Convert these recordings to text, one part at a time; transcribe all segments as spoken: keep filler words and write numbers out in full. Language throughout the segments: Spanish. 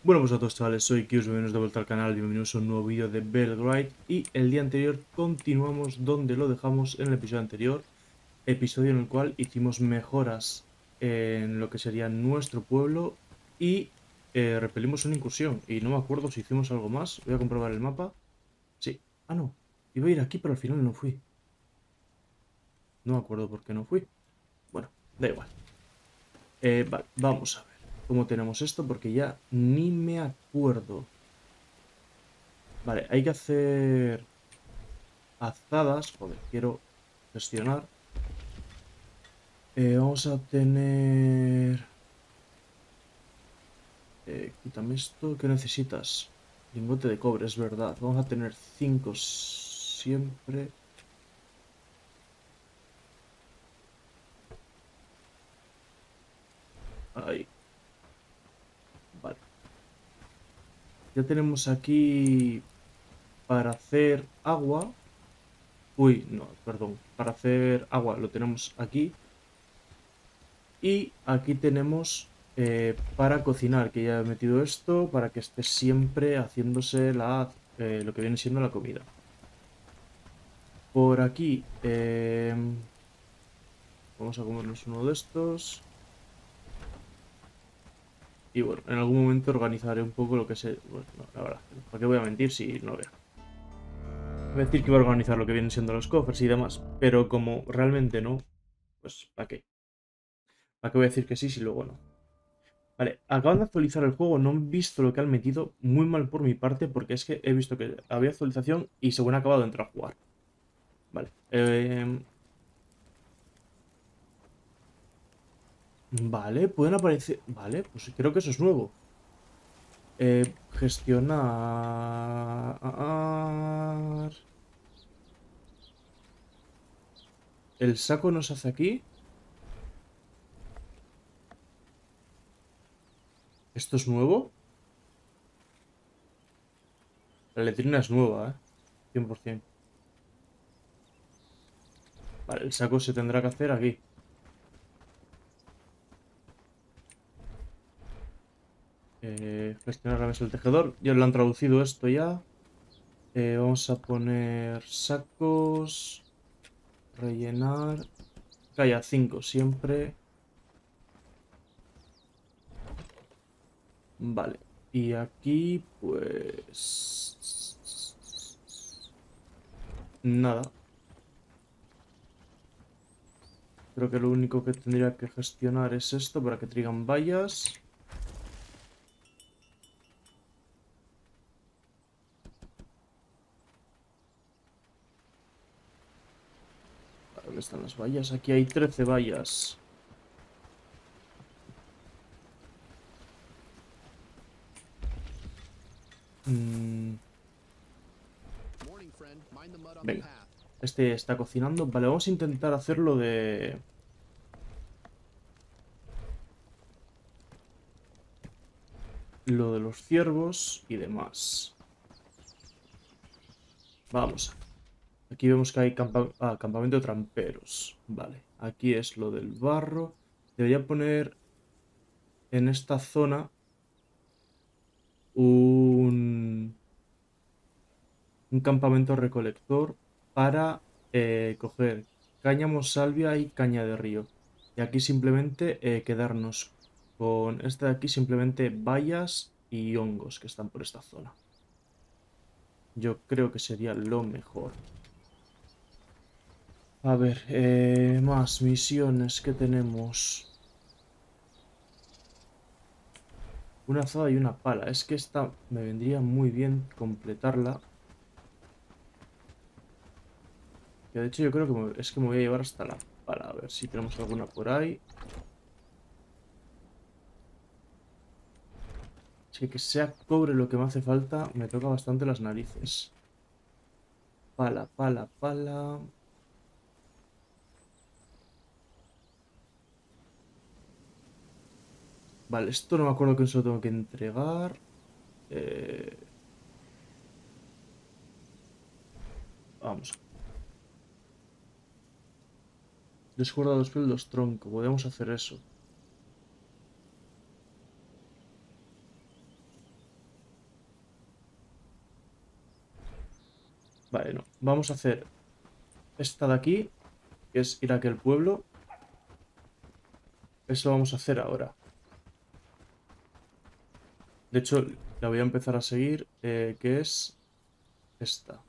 Bueno, pues a todos chavales, soy Kius, bienvenidos de vuelta al canal, bienvenidos a un nuevo vídeo de Belgrade. Y el día anterior continuamos donde lo dejamos en el episodio anterior, episodio en el cual hicimos mejoras en lo que sería nuestro pueblo y eh, repelimos una incursión. Y no me acuerdo si hicimos algo más, voy a comprobar el mapa. Sí, ah no, iba a ir aquí pero al final no fui. No me acuerdo por qué no fui. Bueno, da igual. Eh, vale, vamos a ver cómo tenemos esto porque ya ni me acuerdo. Vale, hay que hacer azadas. Joder, quiero gestionar. Eh, vamos a tener... Eh, quítame esto. ¿Qué necesitas? Lingote de cobre, es verdad. Vamos a tener cinco siempre. Ahí. Vale. Ya tenemos aquí para hacer agua. Uy, no, perdón. Para hacer agua lo tenemos aquí. Y aquí tenemos eh, para cocinar, que ya he metido esto para que esté siempre haciéndose la, eh, lo que viene siendo la comida. Por aquí eh, vamos a comernos uno de estos. Y bueno, en algún momento organizaré un poco lo que sé. Bueno, no, la verdad, ¿para qué voy a mentir si no lo veo? Voy a decir que voy a organizar lo que vienen siendo los cofres y demás, pero como realmente no, pues ¿para qué? ¿Para qué voy a decir que sí si luego no? Vale, acaban de actualizar el juego, no han visto lo que han metido, muy mal por mi parte, porque es que he visto que había actualización y según ha acabado de entrar a jugar. Vale, eh, vale, pueden aparecer... Vale, pues creo que eso es nuevo. Eh, gestionar... El saco nos hace aquí. ¿Esto es nuevo? La letrina es nueva, ¿eh? cien por cien. Vale, el saco se tendrá que hacer aquí. Eh, gestionar la mesa del tejedor. Ya lo han traducido esto ya. Eh, vamos a poner sacos. Rellenar. Calla, cinco siempre. Vale. Y aquí, pues... Nada. Creo que lo único que tendría que gestionar es esto para que traigan vallas. ¿Dónde están las vallas? Aquí hay trece vallas. Mm, venga. Este está cocinando. Vale, vamos a intentar hacerlo de... Lo de los ciervos y demás. Vamos a ver. Aquí vemos que hay campa ah, campamento de tramperos. Vale, aquí es lo del barro. Debería poner en esta zona un, un campamento recolector para eh, coger cáñamo, salvia y caña de río. Y aquí simplemente eh, quedarnos con este de aquí, simplemente bayas y hongos que están por esta zona. Yo creo que sería lo mejor. A ver, eh, más misiones que tenemos. Una azada y una pala. Es que esta me vendría muy bien completarla. Que de hecho yo creo que me- es que me voy a llevar hasta la pala. A ver si tenemos alguna por ahí. Es que que sea cobre lo que me hace falta me toca bastante las narices. Pala, pala, pala. Vale, esto no me acuerdo que se lo tengo que entregar. Eh, vamos. Descuerda los pelos, los troncos. Podemos hacer eso. Vale, no. Vamos a hacer esta de aquí, que es ir a aquel pueblo. Eso vamos a hacer ahora. De hecho, la voy a empezar a seguir, eh, que es esta.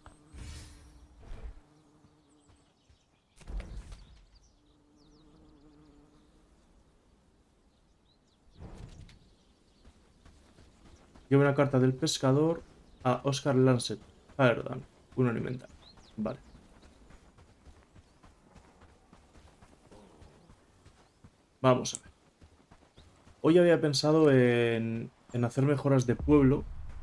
Lleva una carta del pescador a Oscar Lancet, Firedan, un alimentario. Vale. Vamos a ver. Hoy había pensado en, en hacer mejoras de pueblo.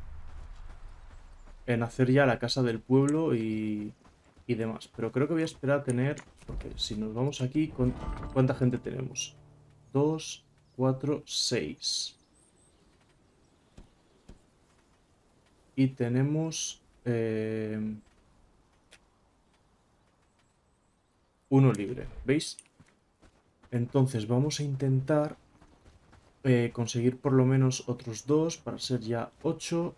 En hacer ya la casa del pueblo y, y demás. Pero creo que voy a esperar a tener... Porque si nos vamos aquí, ¿con- ¿cuánta gente tenemos? Dos, cuatro, seis. Y tenemos... eh, uno libre, ¿veis? Entonces vamos a intentar eh, conseguir por lo menos otros dos para ser ya ocho.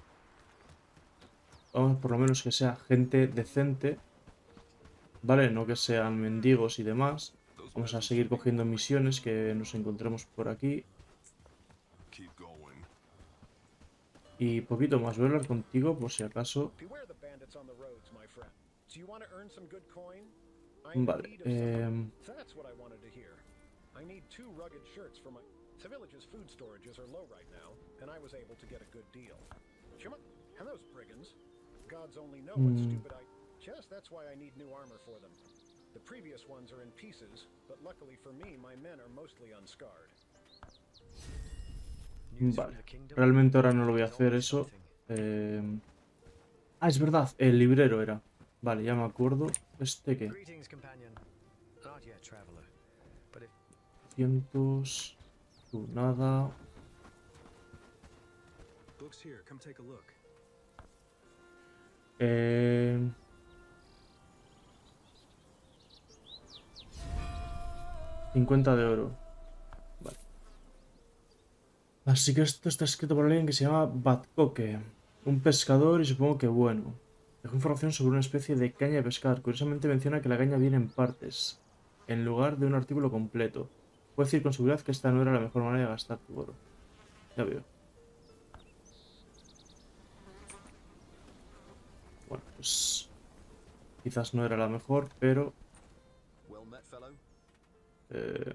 Vamos por lo menos que sea gente decente, ¿vale? No que sean mendigos y demás. Vamos a seguir cogiendo misiones que nos encontremos por aquí. Y poquito más. Voy a hablar contigo por si acaso. Vale. Eh... I need two rugged shirts for my... The village's food storages are low right now, and I was able to get a good deal. Shima, and those brigands. Gods only know what Mm. stupid I... Just that's why I need new armor for them. The previous ones are in pieces, but luckily for me, my men are mostly unscarred. Vale. Realmente ahora no lo voy a hacer eso. Eh... Ah, es verdad. El librero era. Vale, ya me acuerdo. ¿Este qué? Cientos. Tú, nada. Eh... cincuenta de oro. Vale. Así que esto está escrito por alguien que se llama Batcoque. Un pescador y supongo que bueno. Dejó información sobre una especie de caña de pescar. Curiosamente menciona que la caña viene en partes, en lugar de un artículo completo. Puedo decir con seguridad que esta no era la mejor manera de gastar tu oro. Ya veo. Bueno, pues... quizás no era la mejor, pero... Eh...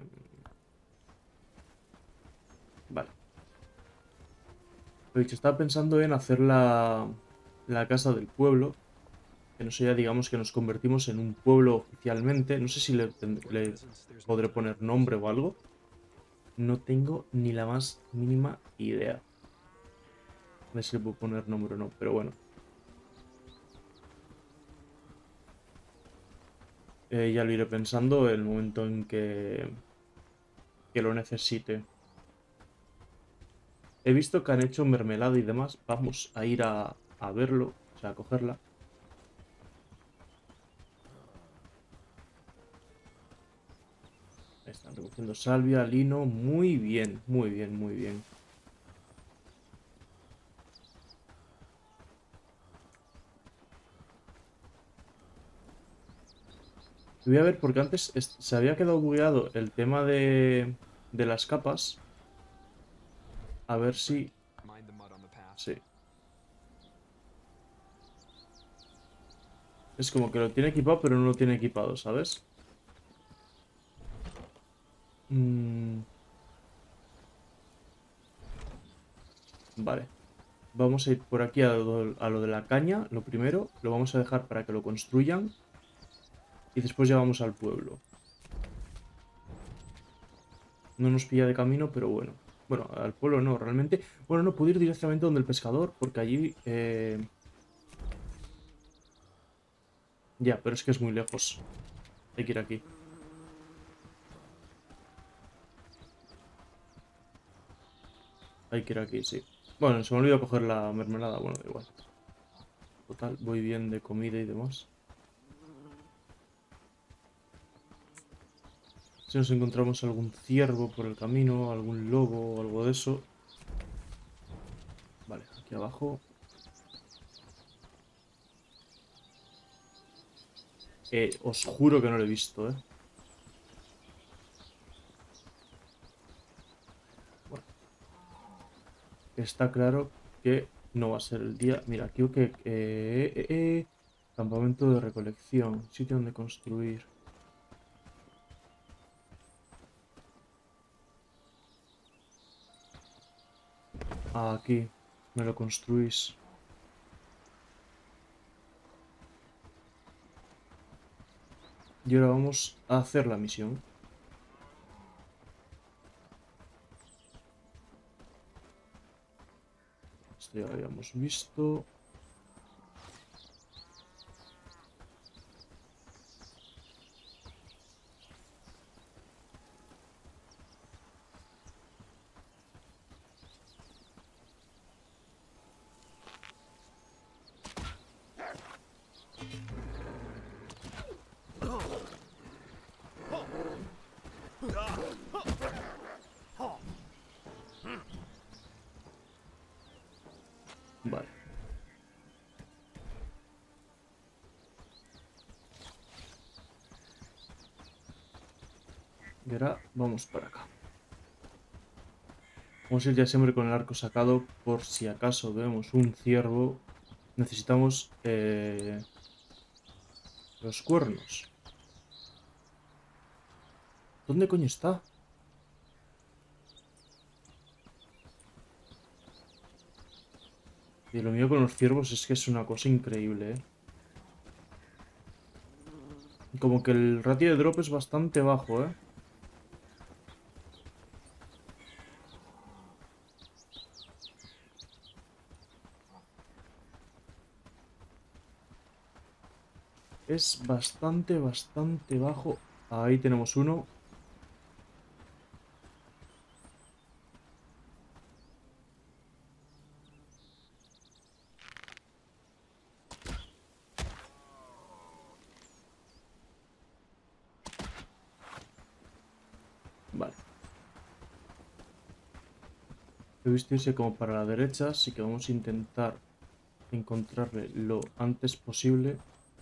Vale. Lo dicho, estaba pensando en hacer la, la casa del pueblo. Que no sé, ya digamos que nos convertimos en un pueblo oficialmente. No sé si le, le podré poner nombre o algo. No tengo ni la más mínima idea. A ver si le puedo poner nombre o no, pero bueno. Eh, ya lo iré pensando en el momento en que, que lo necesite. He visto que han hecho mermelada y demás. Vamos a ir a, a verlo, o sea, a cogerla. Están recogiendo salvia, lino. Muy bien, muy bien, muy bien. Voy a ver porque antes se había quedado bugueado el tema de, de las capas. A ver si... Sí. Es como que lo tiene equipado pero no lo tiene equipado, ¿sabes? Mm. Vale. Vamos a ir por aquí a lo, a lo de la caña. Lo primero, lo vamos a dejar para que lo construyan. Y después ya vamos al pueblo. No nos pilla de camino, pero bueno. Bueno, al pueblo no, realmente. Bueno, no, puedo ir directamente donde el pescador, porque allí... Eh... Ya, pero es que es muy lejos. Hay que ir aquí. Hay que ir aquí, sí. Bueno, se me olvidó coger la mermelada. Bueno, da igual. Total, voy bien de comida y demás. Si nos encontramos algún ciervo por el camino, algún lobo o algo de eso. Vale, aquí abajo. Eh, os juro que no lo he visto, ¿eh? Bueno, está claro que no va a ser el día. Mira, aquí que... Eh, eh, eh, campamento de recolección. Sitio donde construir. Aquí. Me lo construís. Y ahora vamos a hacer la misión. Esto ya lo habíamos visto. Vale. Y ahora vamos para acá. Vamos a ir ya siempre con el arco sacado por si acaso vemos un ciervo. Necesitamos eh, los cuernos. ¿Dónde coño está? Y lo mío con los ciervos es que es una cosa increíble, ¿eh? Como que el ratio de drop es bastante bajo, ¿eh? Es bastante, bastante bajo. Ahí tenemos uno. Vale. He visto irse como para la derecha, así que vamos a intentar encontrarle lo antes posible.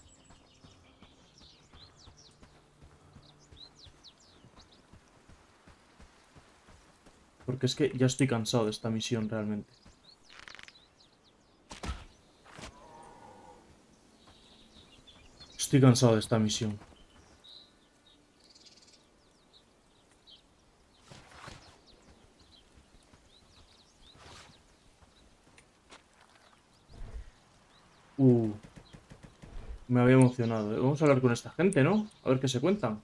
Porque es que ya estoy cansado de esta misión realmente. Estoy cansado de esta misión. Uh, me había emocionado, ¿eh? Vamos a hablar con esta gente, ¿no? A ver qué se cuentan.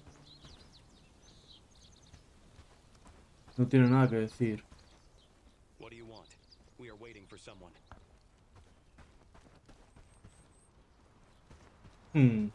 No tiene nada que decir. What do you want? We are waiting for someone. Hmm.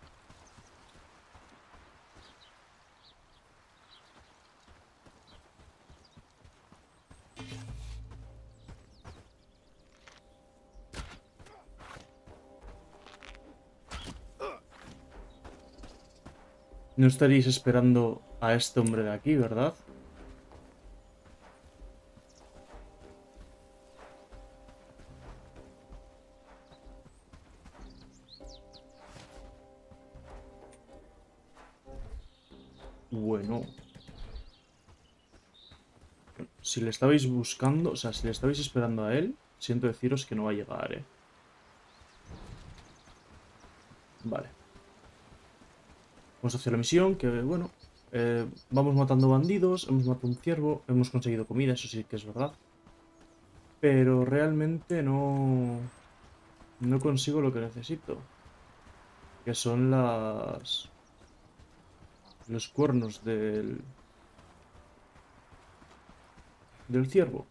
No estaréis esperando a este hombre de aquí, ¿verdad? Bueno. Si le estabais buscando, o sea, si le estabais esperando a él, siento deciros que no va a llegar, ¿eh? Vale. Vamos a hacer la misión, que bueno, eh, vamos matando bandidos, hemos matado un ciervo, hemos conseguido comida, eso sí que es verdad. Pero realmente no, no consigo lo que necesito. Que son las... los cuernos del... del ciervo.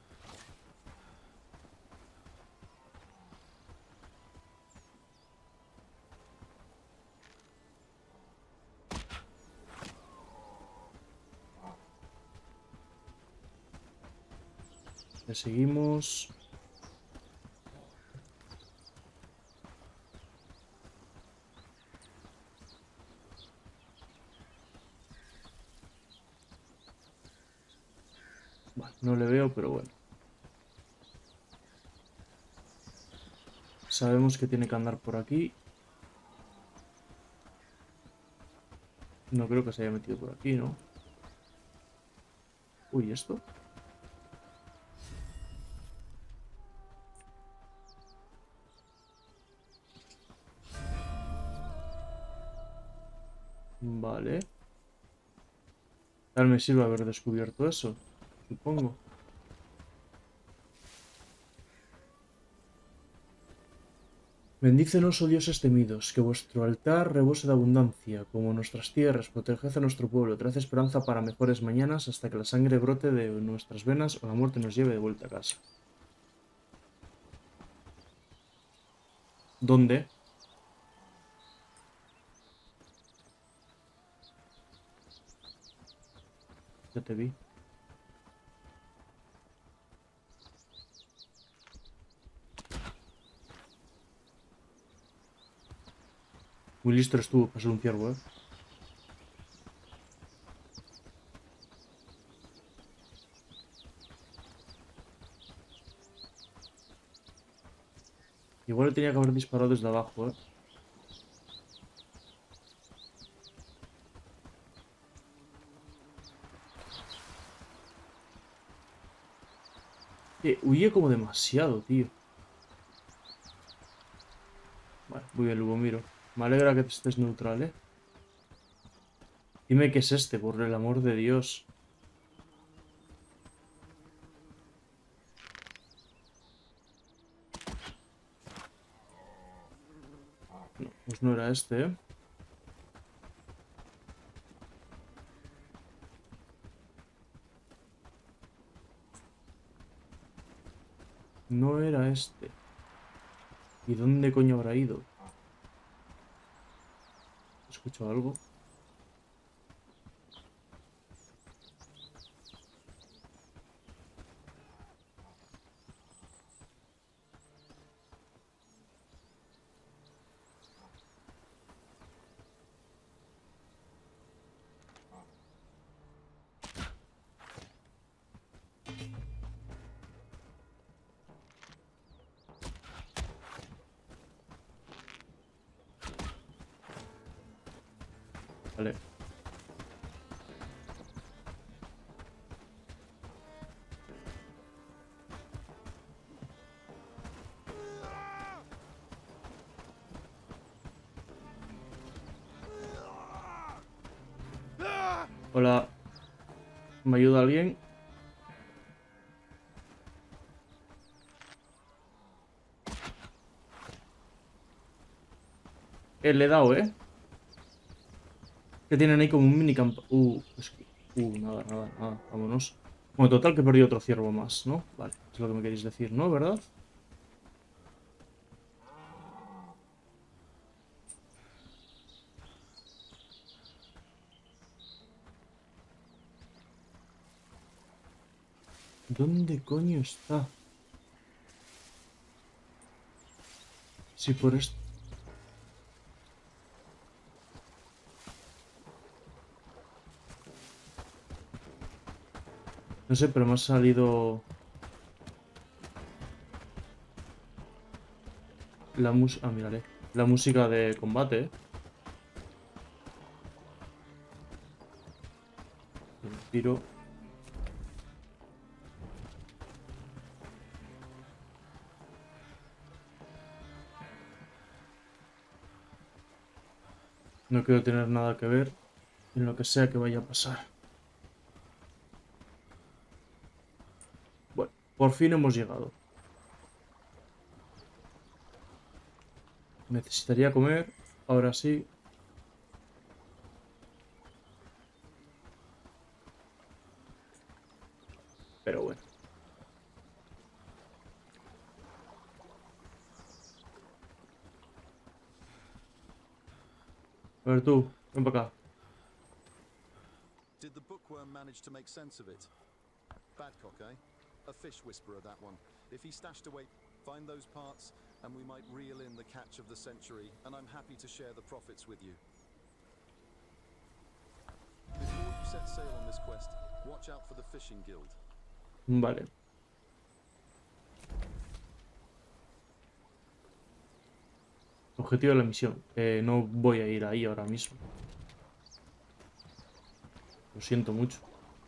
Le seguimos. Vale, no le veo, pero bueno. Sabemos que tiene que andar por aquí. No creo que se haya metido por aquí, ¿no? Uy, ¿esto? Vale. Tal me sirve haber descubierto eso, supongo. Bendícenos, oh dioses temidos, que vuestro altar rebose de abundancia, como nuestras tierras, proteged a nuestro pueblo, traed esperanza para mejores mañanas hasta que la sangre brote de nuestras venas o la muerte nos lleve de vuelta a casa. ¿Dónde? Ya te vi. Muy listo estuvo para ser un ciervo, ¿eh? Igual le tenía que haber disparado desde abajo, ¿eh? Eh, huye como demasiado, tío. Vale, muy bien, Lubomiro. Me alegra que estés neutral, ¿eh? Dime qué es este, por el amor de Dios. No, pues no era este, ¿eh? No era este. ¿Y dónde coño habrá ido? ¿Escucho algo? Vale. Hola. ¿Me ayuda alguien? Eh, le he dado, ¿eh? Que tienen ahí como un minicampo. Uh, es que... Uh, nada, nada, nada. Vámonos. Bueno, total que he perdido otro ciervo más, ¿no? Vale, es lo que me queréis decir, ¿no? ¿Verdad? ¿Dónde coño está? Si por esto... No sé, pero me ha salido... La música... Ah, mírale. La música de combate, ¿eh? Me tiro... No quiero tener nada que ver en lo que sea que vaya a pasar. Bueno, por fin hemos llegado. Necesitaría comer. Ahora sí. Pero bueno. A ver tú, ven para acá. Did the bookworm manage to make sense of it? Badcock, eh? A fish whisperer, that one. If he stashed away, find those parts, and we might reel in the catch of the century, and I'm happy to share the profits with you. Before you set sail on this quest, watch out for the fishing guild. Vale. Objetivo de la misión. Eh, no voy a ir ahí ahora mismo. Lo siento mucho.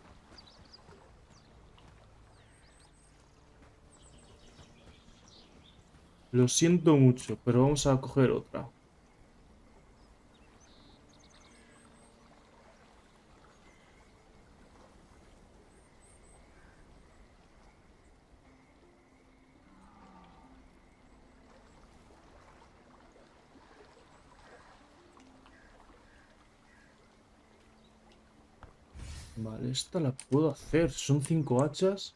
Lo siento mucho, pero vamos a coger otra. Vale, esta la puedo hacer. Son cinco hachas.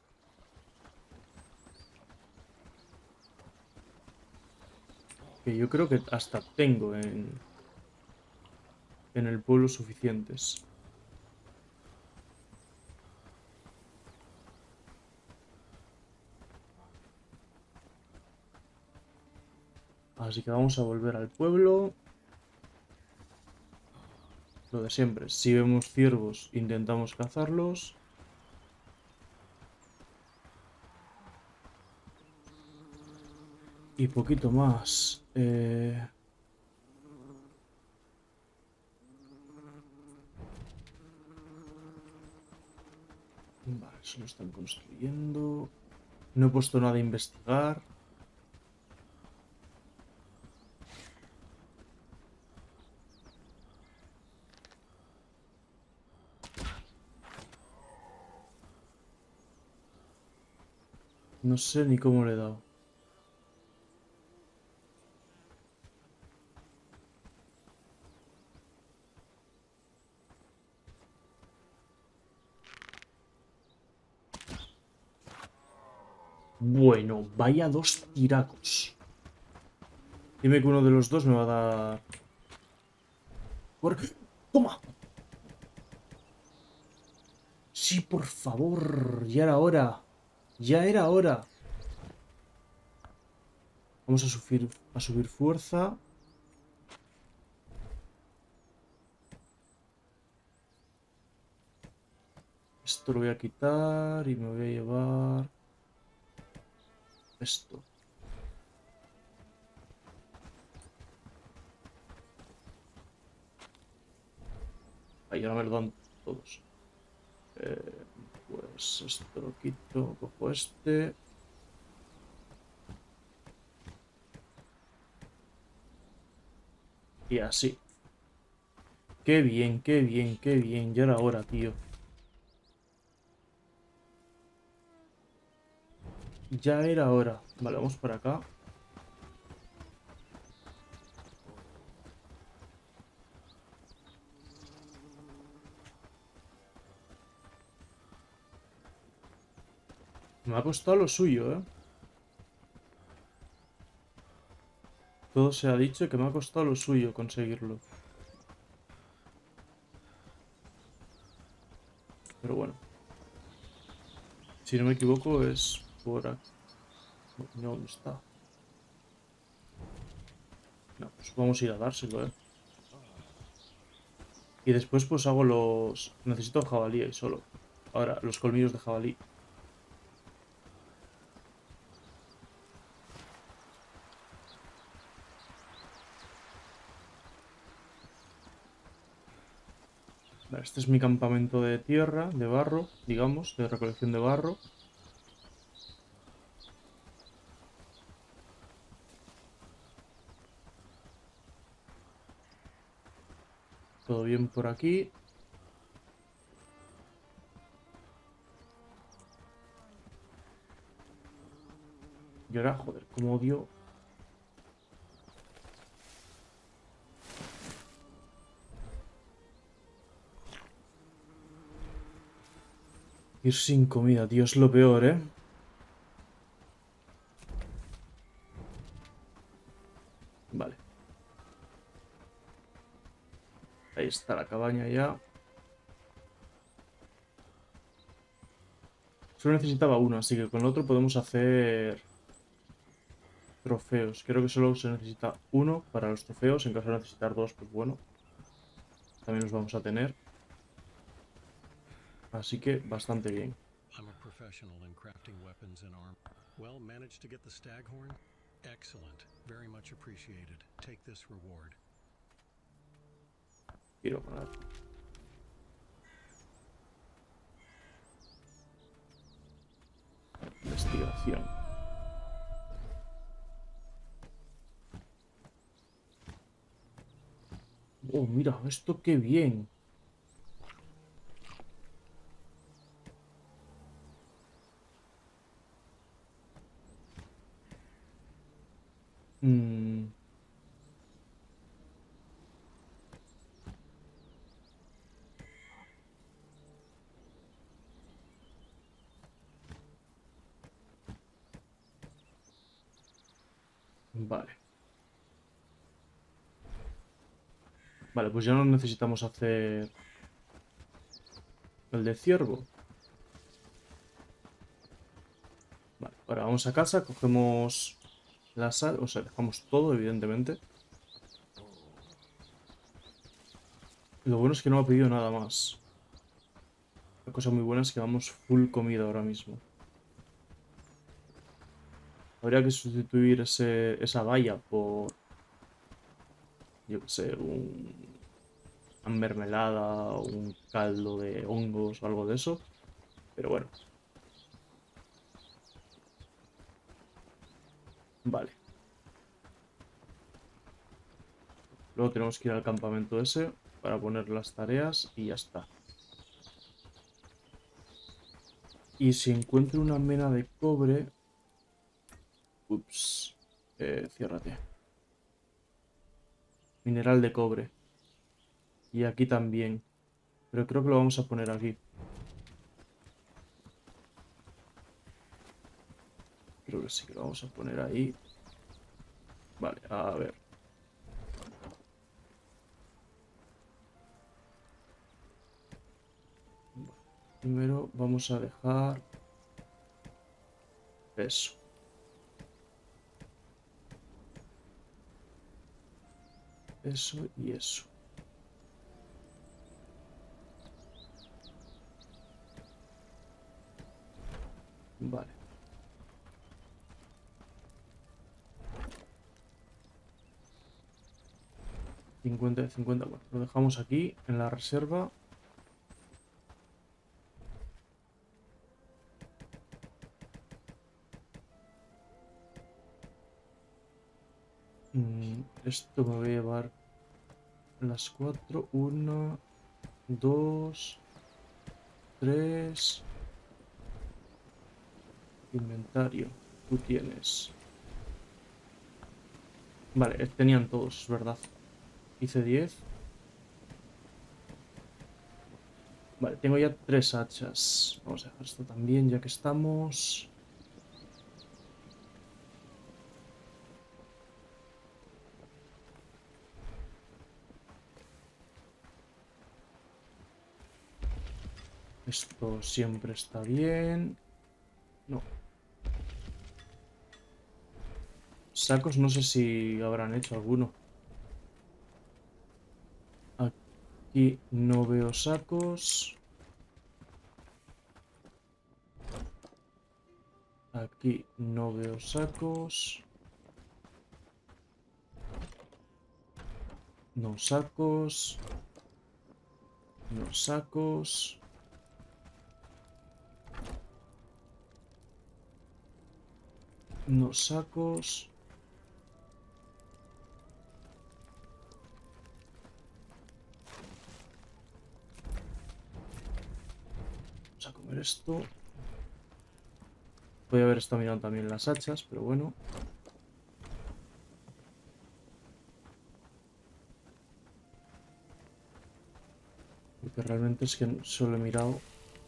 Que yo creo que hasta tengo en, en el pueblo suficientes. Así que vamos a volver al pueblo. Lo de siempre. Si vemos ciervos, intentamos cazarlos. Y poquito más. Eh... Vale, eso lo están construyendo. No he puesto nada a investigar. No sé ni cómo le he dado. Bueno, vaya dos tiracos. Dime que uno de los dos me va a dar... Por... ¡Toma! Sí, por favor. Ya era hora. Ya era hora. Vamos a subir, a subir fuerza. Esto lo voy a quitar y me voy a llevar esto. Ahí ahora me lo dan todos. Eh, pues esto lo quito, cojo este. Y así. Qué bien, qué bien, qué bien. Ya era hora, tío. Ya era hora. Vale, vamos por acá. Me ha costado lo suyo, ¿eh? Todo se ha dicho que me ha costado lo suyo conseguirlo. Pero bueno. Si no me equivoco es por aquí. No, ¿dónde está? No, pues vamos a ir a dárselo, ¿eh? Y después pues hago los... Necesito jabalí ahí solo. Ahora, los colmillos de jabalí. Vale, este es mi campamento de tierra, de barro, digamos, de recolección de barro. Todo bien por aquí. Y ahora, joder, cómo odio... Ir sin comida, tío, es lo peor, ¿eh? Vale. Ahí está la cabaña ya. Solo necesitaba uno, así que con el otro podemos hacer... trofeos. Creo que solo se necesita uno para los trofeos. En caso de necesitar dos, pues bueno. También los vamos a tener. Así que bastante bien. I'm a professional in crafting weapons and armor. Well, managed to get the staghorn? Excellent. Very much appreciated. Take this reward. Quiero ganar. munición. Oh, mira, esto qué bien. Mm, vale. Vale, pues ya no necesitamos hacer el de ciervo. Vale, ahora vamos a casa, cogemos la sal, o sea, dejamos todo, evidentemente. Lo bueno es que no me ha pedido nada más. La cosa muy buena es que vamos full comida ahora mismo. Habría que sustituir ese, esa valla por, yo qué sé, un, una mermelada o un caldo de hongos o algo de eso. Pero bueno. Vale. Luego tenemos que ir al campamento ese para poner las tareas y ya está. Y si encuentro una mena de cobre... Ups. Eh, ciérrate. Mineral de cobre. Y aquí también. Pero creo que lo vamos a poner aquí. Creo que sí que lo vamos a poner ahí. Vale, a ver. Primero vamos a dejar... Eso. Eso y eso. Vale. cincuenta de cincuenta. Bueno, lo dejamos aquí en la reserva. Mm, esto me voy a llevar las cuatro. Una, dos, tres. Inventario. Tú tienes. Vale, eh, tenían todos, es verdad. Hice diez. Vale, tengo ya tres hachas. Vamos a dejar esto también, ya que estamos. Esto siempre está bien. No. Sacos no sé si habrán hecho alguno. Aquí no veo sacos. Aquí no veo sacos. No sacos. No sacos. No sacos. Vamos a comer esto. Voy a haber estado mirando también las hachas, pero bueno. Porque realmente es que solo he mirado.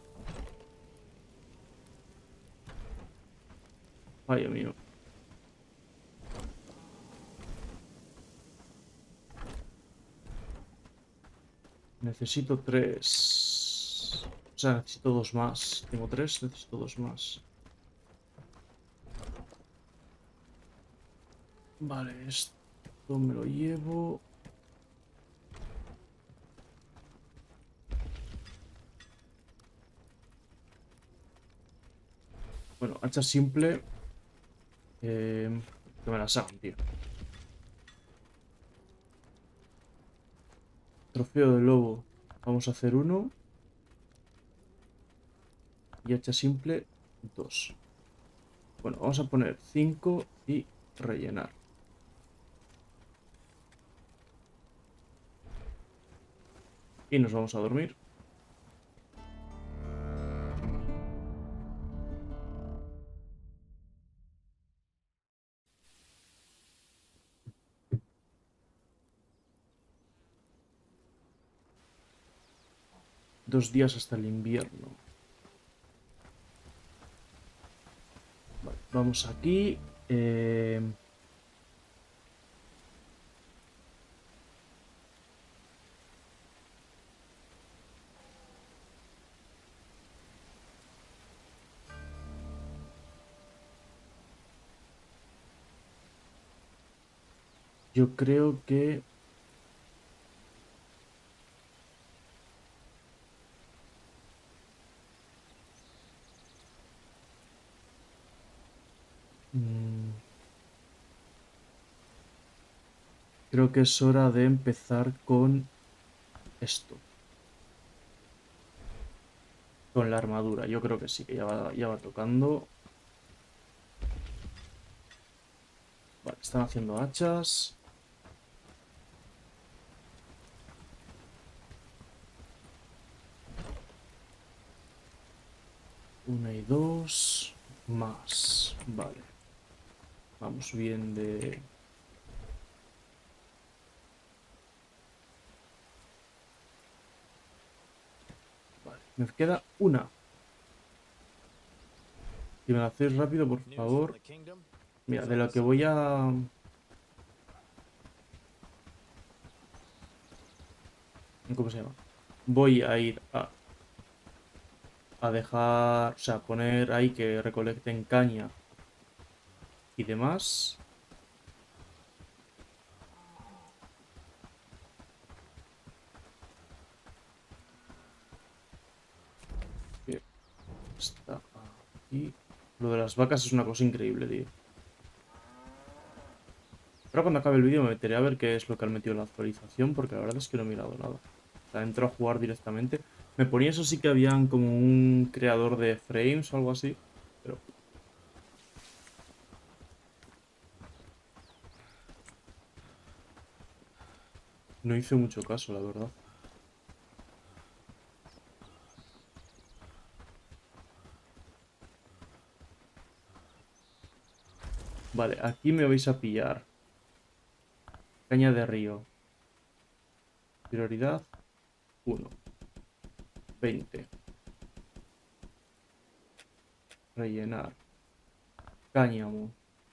Ay, Dios mío. Necesito tres. O sea, necesito dos más. Tengo tres, necesito dos más. Vale, esto me lo llevo. Bueno, hacha simple. Eh, que me las hagan, tío. Trofeo de lobo. Vamos a hacer uno. Y hacha simple, dos. Bueno, vamos a poner cinco y rellenar. Y nos vamos a dormir. Dos días hasta el invierno. Vale, vamos aquí. Eh... Yo creo que... Mm, creo que es hora de empezar con esto. Con la armadura. Yo creo que sí, que ya va, ya va tocando. Vale, están haciendo hachas. Una y dos. Más. Vale. Vamos bien de... Vale, me queda una. Si me la hacéis rápido, por favor. Mira, de lo que voy a... ¿Cómo se llama? Voy a ir a... A dejar... O sea, poner ahí que recolecten caña y demás. Que está aquí. Lo de las vacas es una cosa increíble, tío. Ahora cuando acabe el vídeo me meteré a ver qué es lo que han metido en la actualización, porque la verdad es que no he mirado nada. O sea, entro a jugar directamente. Me ponía eso sí que habían como un creador de frames o algo así, pero... No hice mucho caso, la verdad. Vale, aquí me vais a pillar. Caña de río. Prioridad uno. veinte. Rellenar. Cáñamo.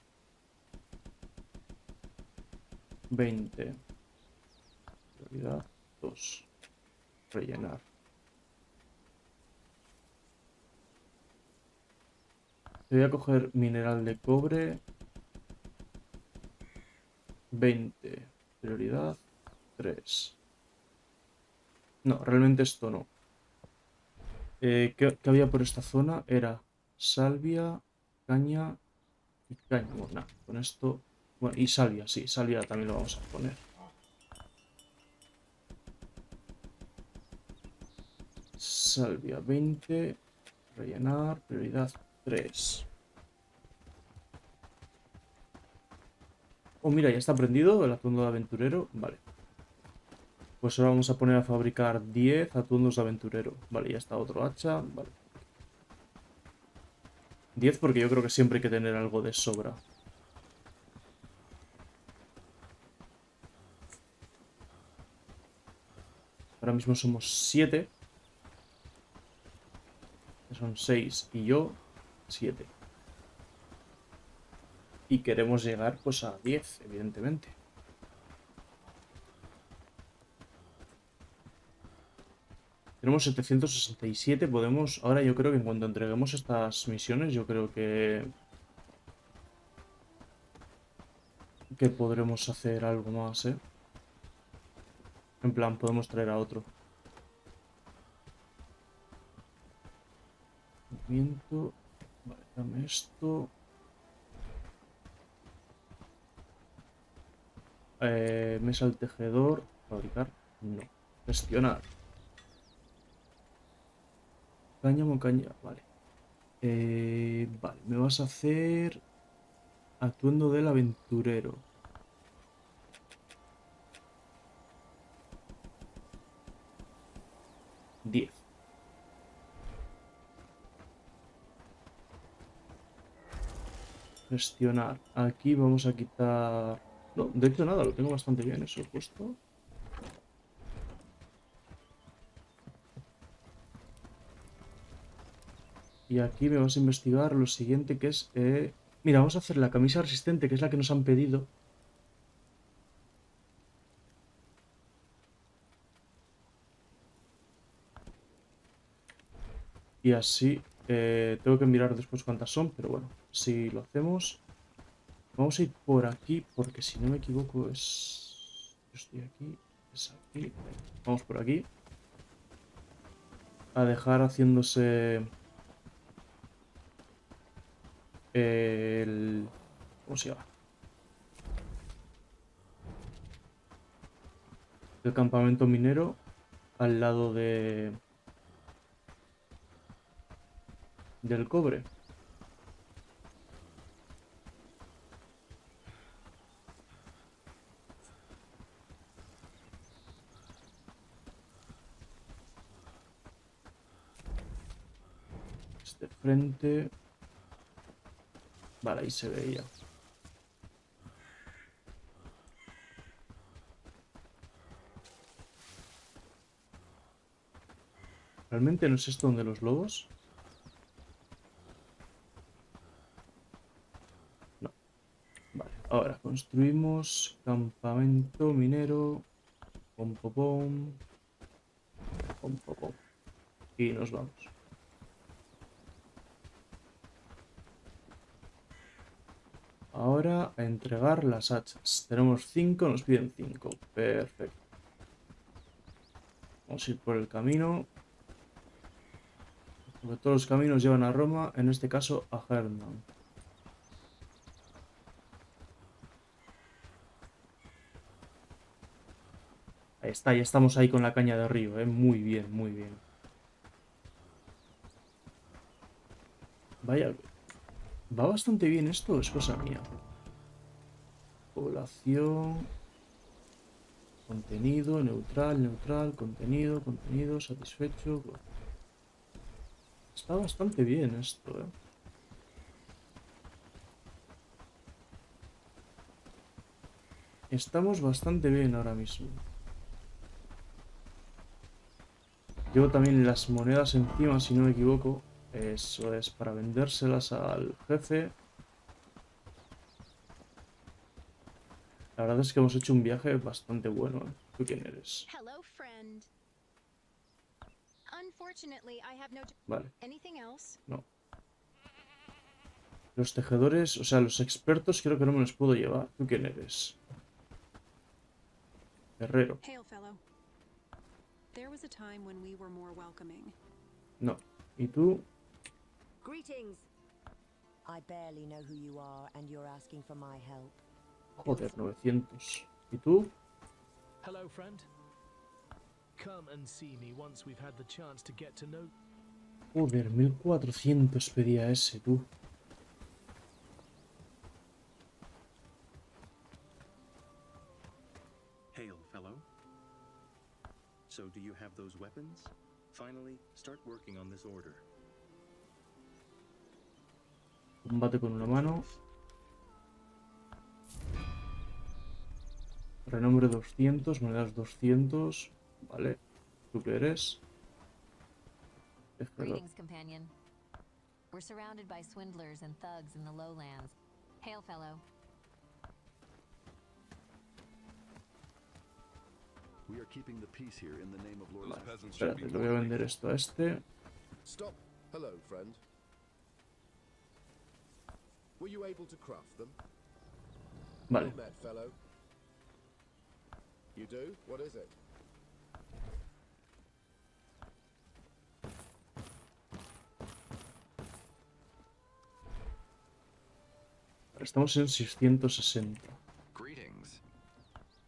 veinte. Prioridad dos. Rellenar. Voy a coger mineral de cobre. veinte. Prioridad tres. No, realmente esto no. Eh, ¿qué, qué había por esta zona? Era salvia, caña y cáñamo. Nah, con esto... Bueno, y salvia, sí, salvia también lo vamos a poner. Salvia veinte. Rellenar, prioridad tres. Oh, mira, ya está prendido el atuendo de aventurero. Vale. Pues ahora vamos a poner a fabricar diez atuendos de aventurero. Vale, ya está otro hacha. Vale. diez porque yo creo que siempre hay que tener algo de sobra. Ahora mismo somos siete. Son seis y yo, siete. Y queremos llegar pues a diez, evidentemente. Tenemos setecientos sesenta y siete, podemos... Ahora yo creo que en cuanto entreguemos estas misiones, yo creo que... Que podremos hacer algo más, ¿eh? En plan, podemos traer a otro. Movimiento... Vale, dame esto... Eh, mesa al tejedor. Fabricar. No. Gestionar. Cáñamo, caña. Vale. Eh, vale, me vas a hacer atuendo del aventurero. diez. Gestionar. Aquí vamos a quitar... No, de hecho nada, lo tengo bastante bien eso puesto. Y aquí me vas a investigar lo siguiente que es... Eh... Mira, vamos a hacer la camisa resistente, que es la que nos han pedido. Y así... Eh, tengo que mirar después cuántas son, pero bueno, si lo hacemos... Vamos a ir por aquí, porque si no me equivoco es... Yo estoy aquí, es aquí. Vamos por aquí. A dejar haciéndose... El... ¿Cómo se llama? El campamento minero al lado de... del cobre. Este frente... Vale, ahí se veía. ¿Realmente no es esto donde los lobos? No. Vale, ahora construimos campamento minero. Pom, pom, pom. Pom, pom, pom. Y nos vamos. Ahora a entregar las hachas. Tenemos cinco, nos piden cinco. Perfecto. Vamos a ir por el camino. Porque todos los caminos llevan a Roma, en este caso a Hernan. Ahí está, ya estamos ahí con la caña de río, ¿eh? Muy bien, muy bien. Vaya, va bastante bien esto, es cosa mía. Población... Contenido, neutral, neutral, contenido, contenido, satisfecho. Está bastante bien esto, ¿eh? Estamos bastante bien ahora mismo. Llevo también las monedas encima, si no me equivoco. Eso es, para vendérselas al jefe. La verdad es que hemos hecho un viaje bastante bueno, ¿eh? ¿Tú quién eres? Hello, friend. Unfortunately, I have no Vale, anything else. no. Los tejedores, o sea, los expertos creo que no me los puedo llevar. ¿Tú quién eres? Herrero. Hail, fellow. There was a time when we were more welcoming. No. ¿Y tú? Greetings. I barely know who you are and you're asking for my help. Joder, novecientos. ¿Y tú? Hello, friend. Come and see me once we've had the chance to get to know. Joder, mil cuatrocientos pedía ese, tú. Hail, fellow. So do you have those weapons? Finally, start working on this order. Combate con una mano. Renombre doscientos, monedas doscientos. Vale. ¿Tú qué eres? Tejedor. Greetings, companion. We're surrounded by swindlers and thugs in the lowlands. Hail, fellow. We are keeping the peace here in the name of Lord. Vale, espérate, le voy a vender esto a este. Stop. Hello, friend. Were you able to craft them? Vale. Well met, fellow. You do? What is it? Estamos en seiscientos sesenta. Greetings.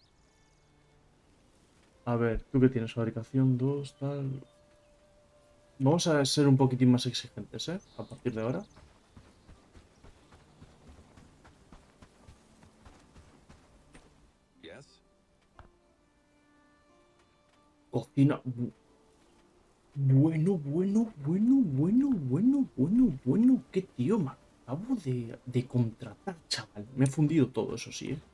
A ver, ¿tú qué tienes? Fabricación dos, tal... Vamos a ser un poquitín más exigentes, ¿eh? A partir de ahora. Yes? Cocina. Bueno, bueno, bueno, bueno, bueno, bueno, bueno. Qué tío, me acabo de, de contratar, chaval. Me he fundido todo, eso sí, ¿eh?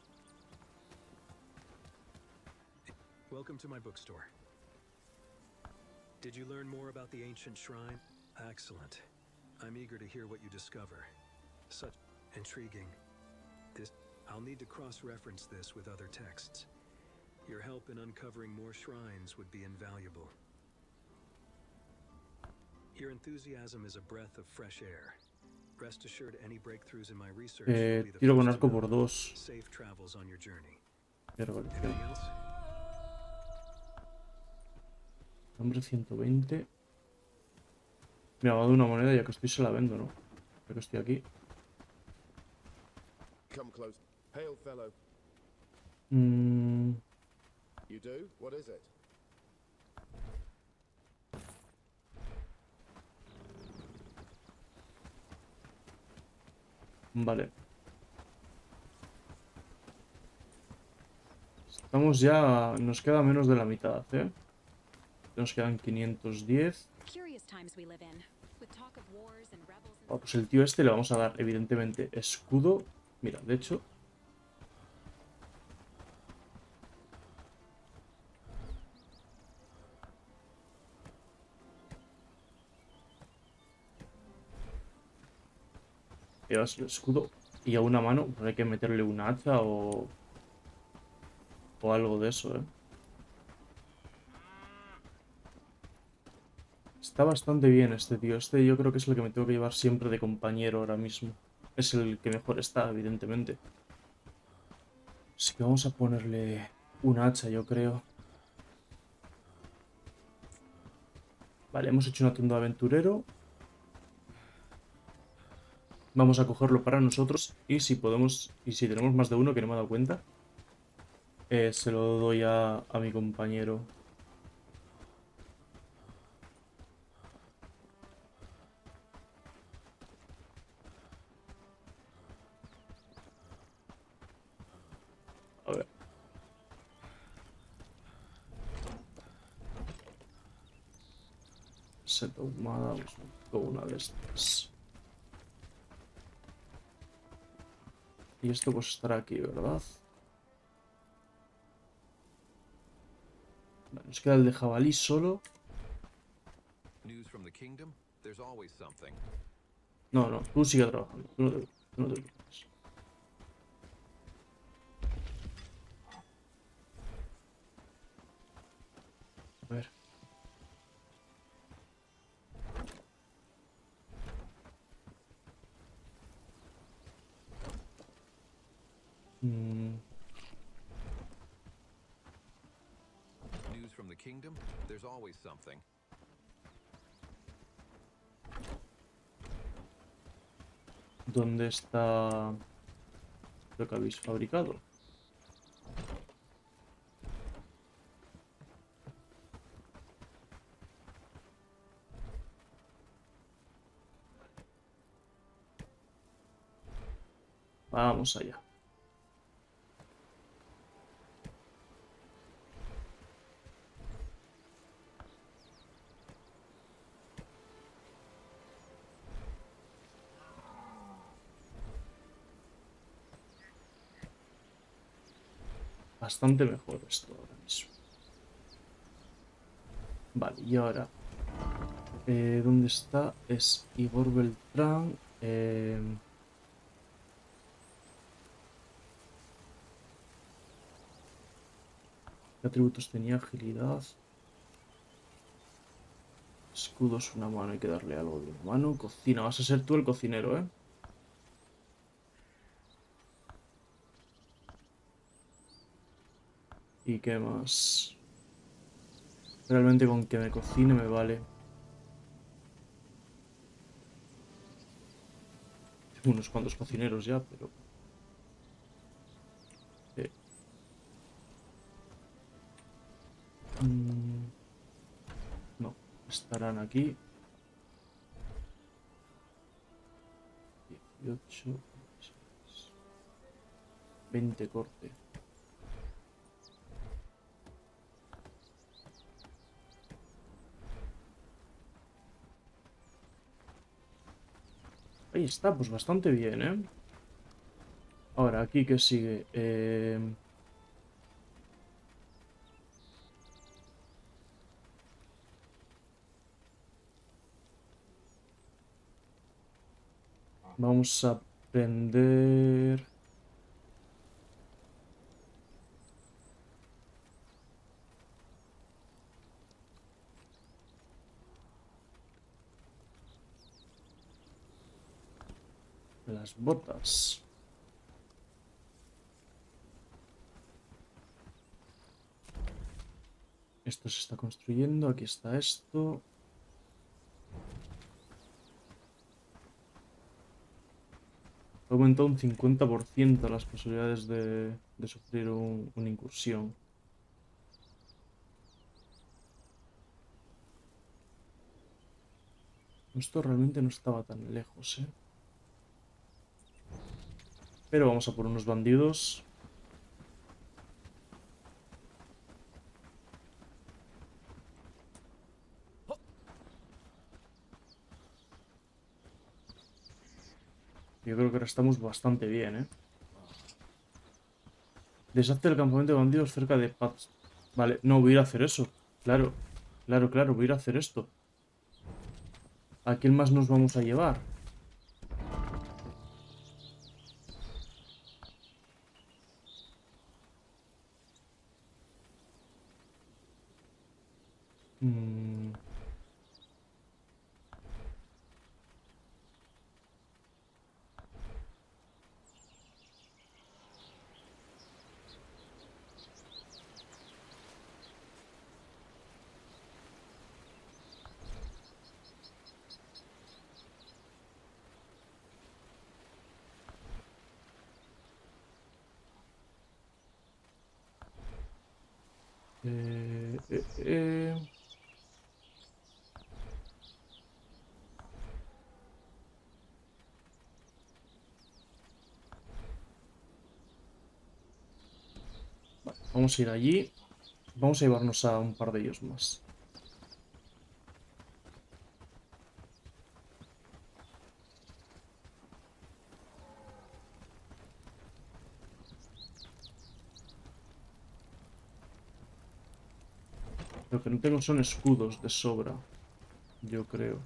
Welcome to my bookstore. Did you learn more about the ancient shrine? Excellent. I'm eager to hear what you discover. Such intriguing. This I'll need to cross-reference this with other texts. Your help in uncovering more shrines would be invaluable. Your enthusiasm is a breath of fresh air. Rest assured any breakthroughs in my research Eh, will be the tiro con first to arco know. por dos. Safe travels on your journey. Qué revolución. Anything else? Hombre, ciento veinte. Me ha dado una moneda, ya que estoy se la vendo, ¿no? Ya que estoy aquí. Come close. Hail, fellow. Mm, You do? What is it? vale. Estamos ya... Nos queda menos de la mitad, ¿eh? Nos quedan quinientos diez. Curious times we live in, with talk of wars and rebels and Ah, pues el tío este le vamos a dar, evidentemente, escudo. Mira, de hecho... Llevas el escudo y a una mano, pues hay que meterle un hacha o... O algo de eso, ¿eh? Está bastante bien este tío. Este yo creo que es el que me tengo que llevar siempre de compañero ahora mismo. Es el que mejor está, evidentemente. Así que vamos a ponerle un hacha, yo creo. Vale, hemos hecho una tienda de aventurero. Vamos a cogerlo para nosotros. Y si podemos, y si tenemos más de uno, que no me he dado cuenta, eh, se lo doy a, a mi compañero. A ver. Set ahumada, pues con una de estas. Y esto pues estará aquí, ¿verdad? Vale, nos queda el de jabalí solo. News from the kingdom? There's always something. No, no, tú sigue trabajando. Tú no te, tú no te preocupes. A ver. Mm, News from the kingdom? There's always something. ¿Dónde está lo que habéis fabricado? Vamos allá. Bastante mejor esto ahora mismo. Vale, y ahora... Eh, ¿dónde está? Es Igor Beltrán. Eh... ¿Qué atributos tenía? Agilidad. Escudos una mano, hay que darle algo de una mano. Cocina, vas a ser tú el cocinero, ¿eh? ¿Y qué más? Realmente con que me cocine me vale. Tengo unos cuantos cocineros ya, pero... Eh. Mm. No, estarán aquí. dieciocho, veinte corte. Ahí está, pues bastante bien, ¿eh? Ahora, aquí que sigue. Eh... Vamos a aprender... las botas. Esto se está construyendo. Aquí está esto. Ha aumentado un cincuenta por ciento las posibilidades de, de sufrir un, una incursión. Esto realmente no estaba tan lejos, ¿eh? Pero vamos a por unos bandidos. Yo creo que ahora estamos bastante bien, ¿eh? Deshace el campamento de bandidos cerca de Paz. Vale, no, voy a ir a hacer eso. Claro, claro, claro, voy a ir a hacer esto. ¿A quién más nos vamos a llevar? Mm. Eh, eh, eh. Vale, vamos a ir allí. Vamos a llevarnos a un par de ellos más. Lo que no tengo son escudos de sobra, yo creo.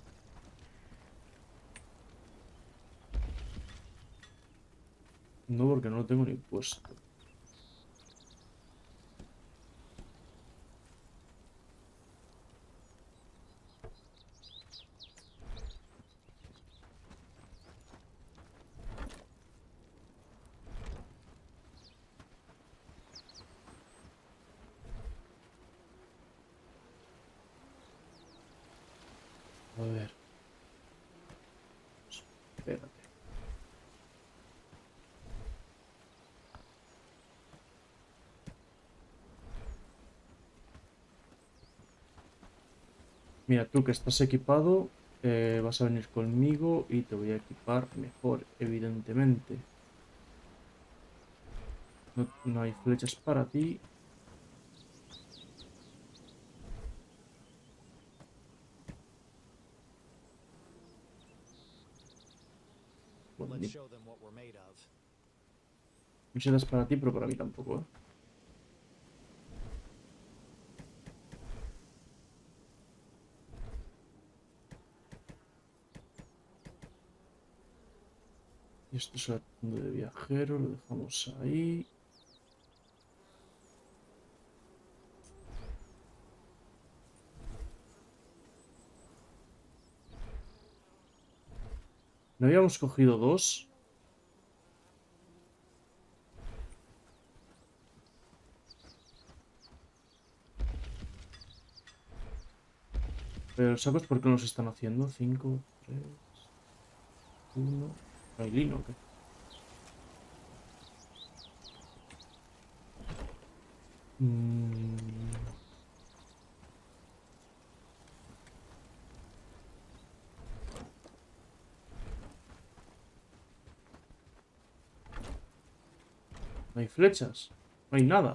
No, porque no lo tengo ni puesto. A ver. Espérate. Mira, tú que estás equipado, eh, vas a venir conmigo y te voy a equipar mejor, evidentemente. No, no hay flechas para ti. Bueno, ni... Flechas para ti, pero para mí tampoco, ¿eh? Y esto es el mundo de viajero, lo dejamos ahí. ¿No habíamos cogido dos? Pero los sacos, ¿por qué no los están haciendo? cinco, tres, uno... ¿Hay lino o qué? Mm. No hay flechas. No hay nada.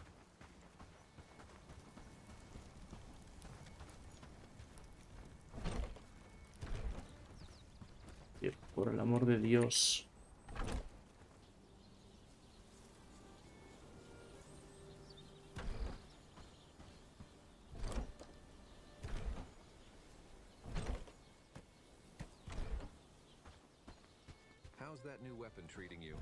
Tío, por el amor de Dios. How's that new weapon treating you?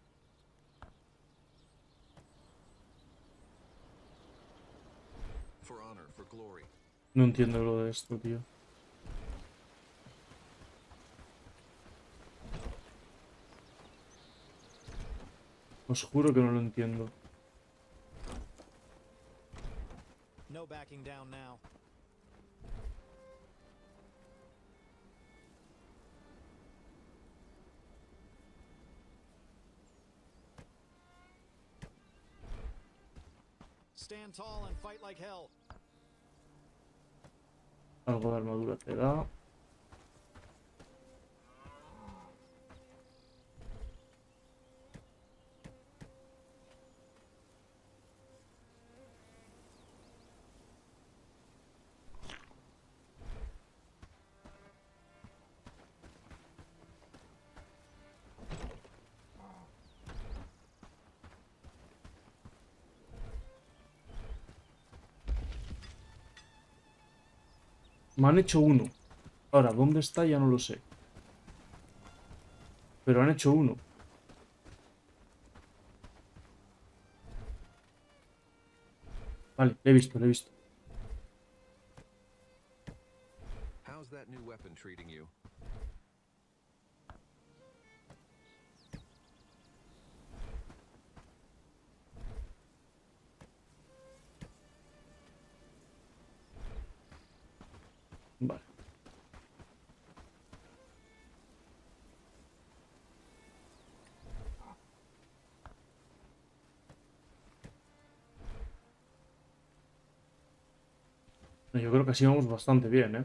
For honor, for glory. No entiendo lo de esto, tío. Os juro que no lo entiendo. No backing down now. Stand tall and fight like hell. Algo de armadura te da. Me han hecho uno. Ahora, ¿dónde está? Ya no lo sé. Pero han hecho uno. Vale, le he visto, le he visto. How's that new weapon treating you? Vale. Yo creo que así vamos bastante bien, ¿eh?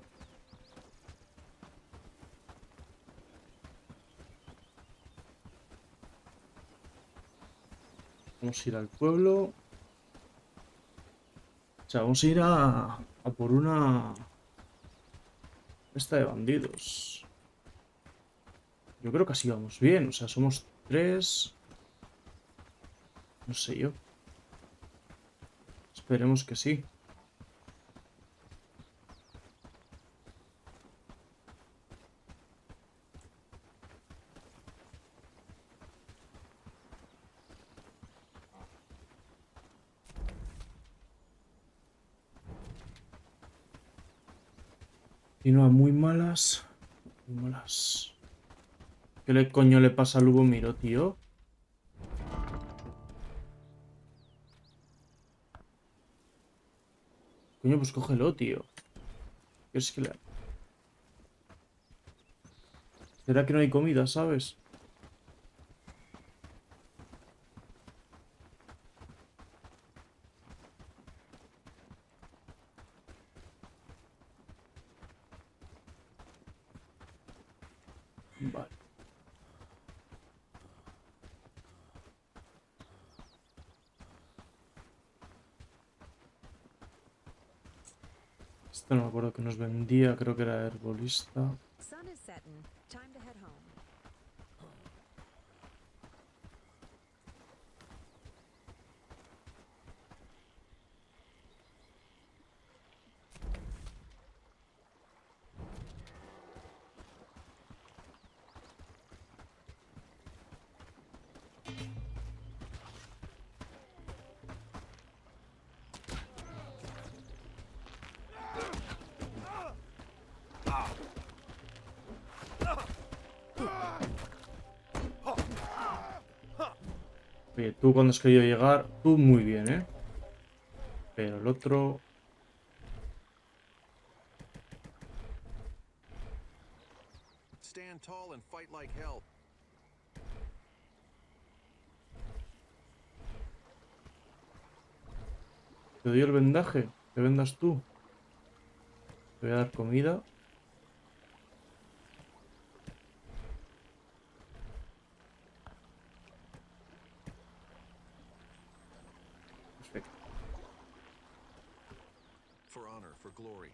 Vamos a ir al pueblo. O sea, vamos a ir a, a por una... Esta de bandidos. Yo creo que así vamos bien. O sea, somos tres. No sé yo. Esperemos que sí. Y no, muy malas. Muy malas. ¿Qué le coño le pasa a Lubomiro, tío? Coño, pues cógelo, tío. ¿Qué es que le... ¿Será que no hay comida, sabes? Vale. Este no me acuerdo que nos vendía, creo que era herbolista. Sun is setting. Time to head home. Oye, tú cuando has querido llegar, tú muy bien, ¿eh? Pero el otro... Stand tall and fight like hell. Te doy el vendaje, que vendas tú. Te voy a dar comida. For honor, for glory.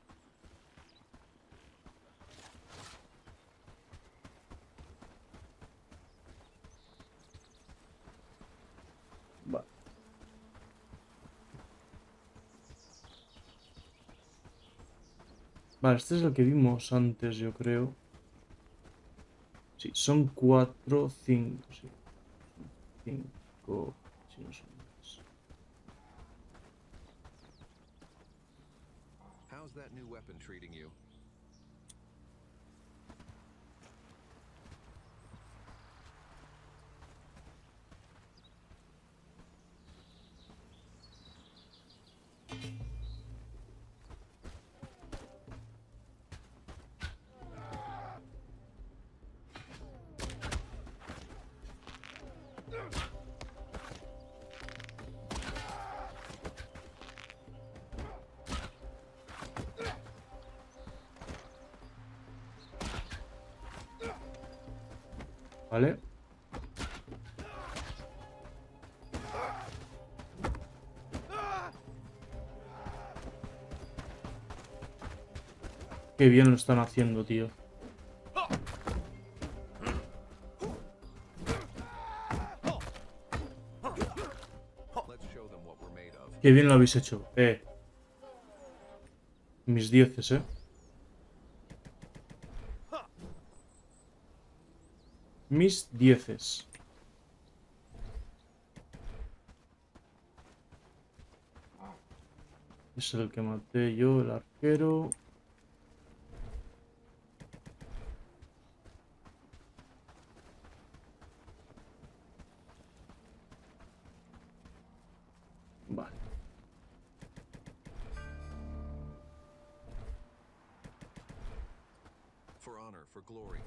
Vale. Vale, este es el que vimos antes, yo creo. Sí, son cuatro, cinco, sí. Cinco, si no son más. How's that new weapon treating you? Vale. Qué bien lo están haciendo, tío. Qué bien lo habéis hecho, eh. Mis dieces, eh. Mis dieces. Es el que maté yo, el arquero. Vale. For honor, for glory.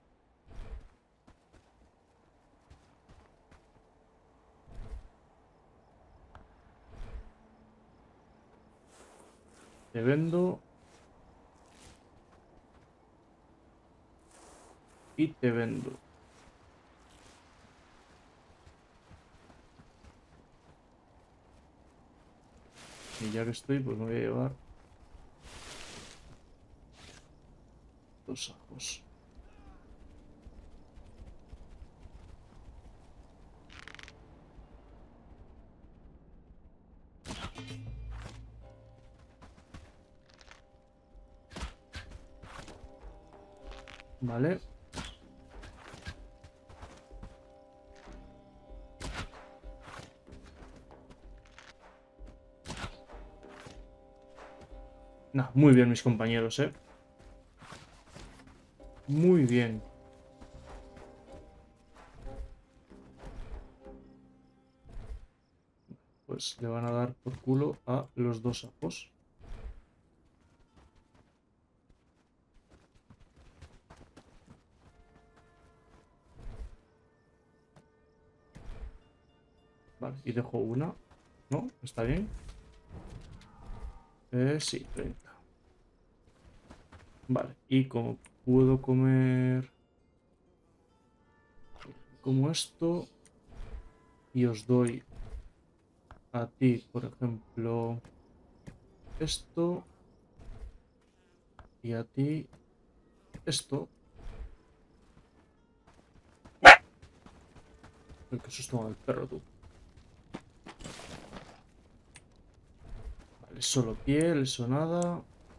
Te vendo. Y te vendo. Y ya que estoy, pues me voy a llevar dos ajos. Vale. Nah, muy bien mis compañeros, eh. Muy bien. Pues le van a dar por culo a los dos ajos. Vale, y dejo una. ¿No? ¿Está bien? Eh, sí, treinta. Vale, y como puedo comer... como esto... Y os doy a ti, por ejemplo, esto. Y a ti esto. Uy, qué susto me da el perro, tú. Vale, solo piel, eso nada.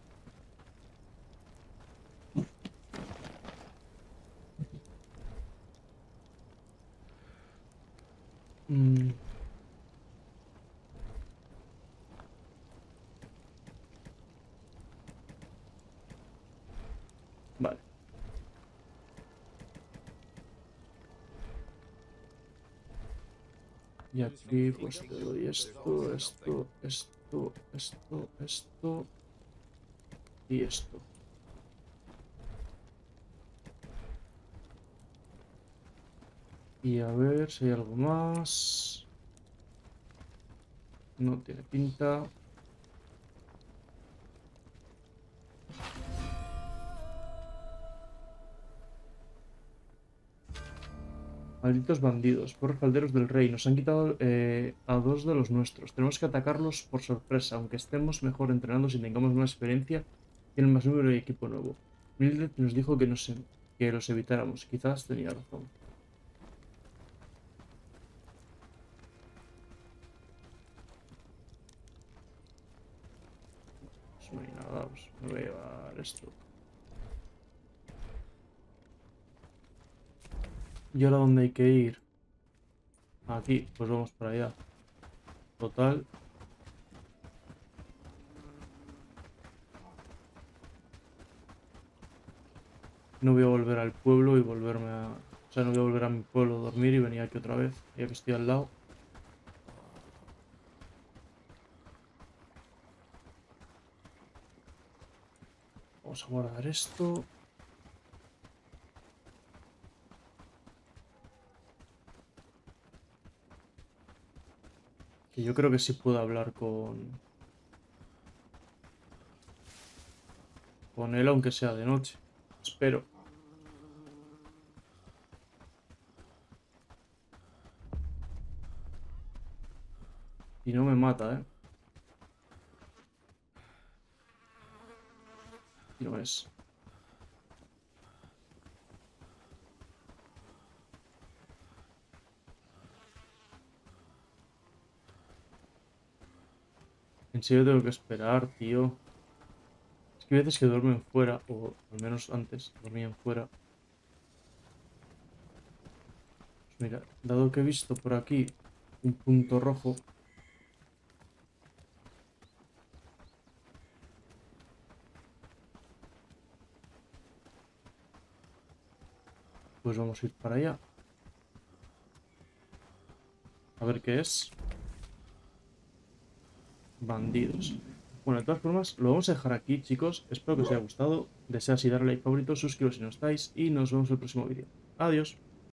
Mm. Vale. Y aquí pues te doy esto, esto, esto, esto, esto y esto. Y a ver si hay algo más. No tiene pinta. Malditos bandidos, pobres calderos del rey, nos han quitado eh, a dos de los nuestros. Tenemos que atacarlos por sorpresa, aunque estemos mejor entrenados y tengamos más experiencia, tienen más número y equipo nuevo. Mildred nos dijo que, nos, que los evitáramos, quizás tenía razón. Pues no hay nada, pues me voy a llevar esto. ¿Y ahora dónde hay que ir? Aquí, pues vamos para allá. Total. No voy a volver al pueblo y volverme a... O sea, no voy a volver a mi pueblo a dormir y venir aquí otra vez, ya que estoy al lado. Vamos a guardar esto. Que yo creo que sí puedo hablar con... Con él, aunque sea de noche. Espero. Y no me mata, ¿eh? Y no es. En serio tengo que esperar, tío. Es que hay veces que duermen fuera, o al menos antes dormían fuera. Pues mira, dado que he visto por aquí un punto rojo, pues vamos a ir para allá. A ver qué es. Bandidos. Bueno, de todas formas, lo vamos a dejar aquí, chicos. Espero que os haya gustado. Desead y darle like, favorito, suscribiros si no estáis y nos vemos en el próximo vídeo. Adiós.